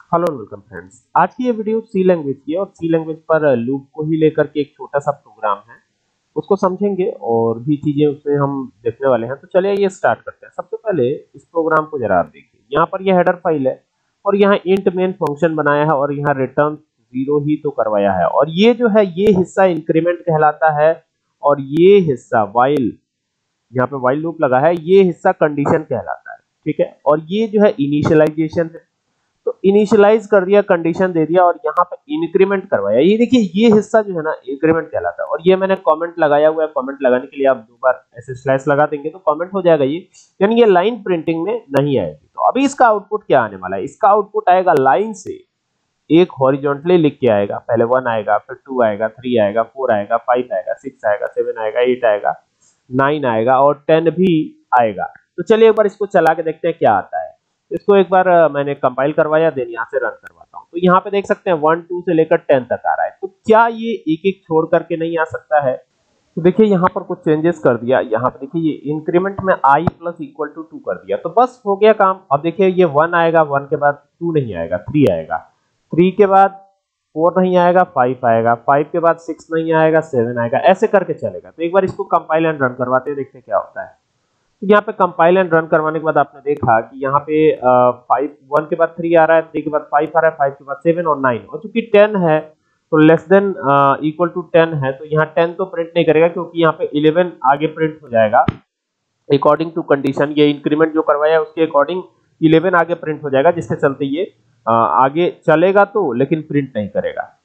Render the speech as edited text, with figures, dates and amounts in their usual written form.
Hello welcome friends. आज की ये वीडियो सी लैंग्वेज की है और सी लैंग्वेज पर लूप को ही लेकर के एक छोटा सा प्रोग्राम है, उसको समझेंगे और भी चीजें उसमें हम देखने वाले हैं। तो चलिए ये स्टार्ट करते हैं। सबसे पहले इस प्रोग्राम को जरा आप देखिए। यहाँ पर ये हेडर फाइल है और यहाँ इंट मेन फंक्शन बनाया है और यहाँ रिटर्न 0 ही तो करवाया है और ये जो है ये हिस्सा इंक्रीमेंट कहलाता है और ये हिस्सा वाइल, यहाँ पे वाइल लूप लगा है, ये हिस्सा कंडीशन कहलाता है। ठीक है, और ये जो है इनिशियलाइजेशन है। तो इनिशियलाइज कर दिया, कंडीशन दे दिया और यहाँ पे इंक्रीमेंट करवाया। ये देखिए ये हिस्सा जो है ना इंक्रीमेंट कहलाता है और ये मैंने कमेंट लगाया हुआ है। कमेंट लगाने के लिए आप दो बार ऐसे स्लैश लगा देंगे तो कमेंट हो जाएगा ये, यानी ये लाइन प्रिंटिंग में नहीं आएगी। तो अभी इसका आउटपुट क्या आने वाला है? इसका आउटपुट आएगा लाइन से एक हॉरिजॉन्टली लिख के आएगा। पहले 1 आएगा, फिर 2 आएगा, 3 आएगा, 4 आएगा, 5 आएगा, 6 आएगा, 7 आएगा, 8 आएगा, 9 आएगा और 10 भी आएगा। तो चलिए एक बार इसको चला के देखते हैं क्या आता है। इसको एक बार मैंने कंपाइल करवाया, देन यहाँ से रन करवाता हूँ। तो यहाँ पे देख सकते हैं 1 2 से लेकर 10 तक आ रहा है। तो क्या ये एक एक छोड़ करके नहीं आ सकता है? तो देखिए यहाँ पर कुछ चेंजेस कर दिया। यहाँ पे देखिए ये इंक्रीमेंट में i प्लस इक्वल टू 2 कर दिया, तो बस हो गया काम। अब देखिए ये 1 आएगा, 1 के बाद 2 नहीं आएगा, 3 आएगा, 3 के बाद 4 नहीं आएगा, 5 आएगा, 5 के बाद 6 नहीं आएगा, 7 आएगा, ऐसे करके चलेगा। तो एक बार इसको कंपाइल एंड रन करवाते हैं, देखते हैं क्या होता है। तो यहाँ पे कंपाइल एंड रन करवाने के बाद आपने देखा कि यहाँ पे 1 के बाद 3 आ रहा है, 3 के बाद 5 आ रहा है, 5 के बाद 7 और 9, और चूंकि 10 है तो लेस देन इक्वल टू 10 है तो यहाँ 10 तो प्रिंट नहीं करेगा क्योंकि यहाँ पे 11 आगे प्रिंट हो जाएगा अकॉर्डिंग टू कंडीशन। ये इंक्रीमेंट जो करवाया है उसके अकॉर्डिंग 11 आगे प्रिंट हो जाएगा, जिसके चलते ये आगे चलेगा तो लेकिन प्रिंट नहीं करेगा।